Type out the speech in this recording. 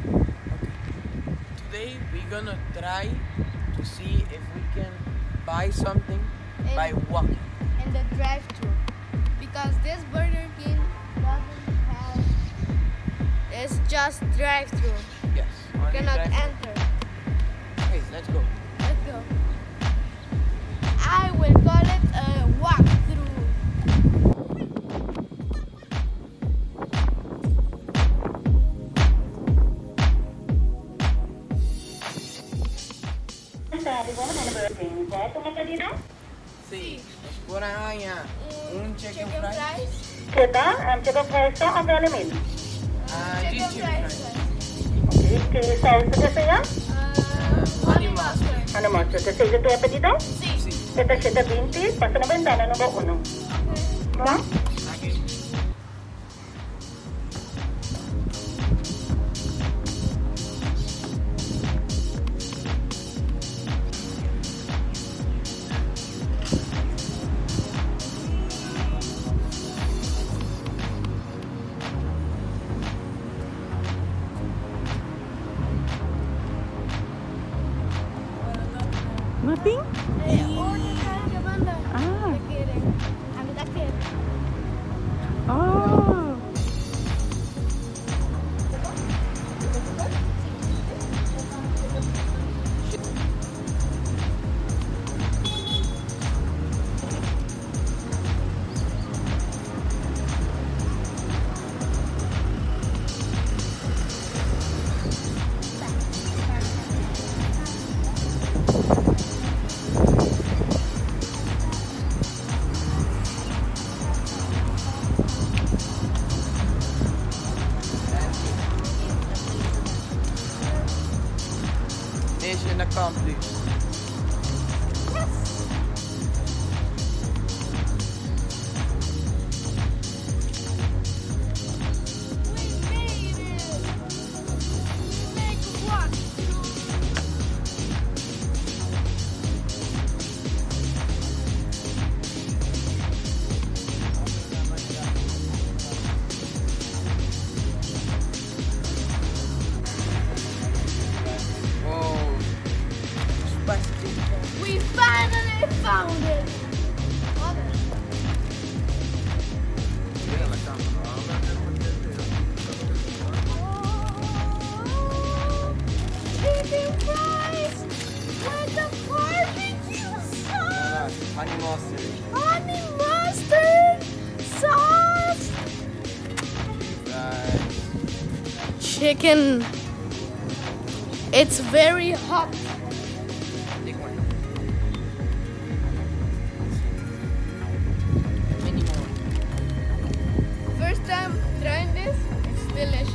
Today we're gonna try to see if we can buy something by walking. In the drive-thru, because this Burger King doesn't have. It's just drive-thru. Yes. You cannot enter. Okay, let's go. Let's go. I will call it a walk-through. Sí. Por allá. Un chicken fries. Chicken fries to ang galamin. Chicken fries. Okay, chili sauce ito siya? Honey mustard. Ano mo? So, sa ito pa dito? Sí. Ito siya 20. Pasa na ba yung dana? Ano ba uno? Ha? Aquí. Nothing? Ah. Oh. Mission accomplished. We finally found it! Chicken fries with the barbecue sauce! Honey mustard. Honey mustard sauce! Chicken. It's very hot. Take one. Many more. First time trying this, it's delicious.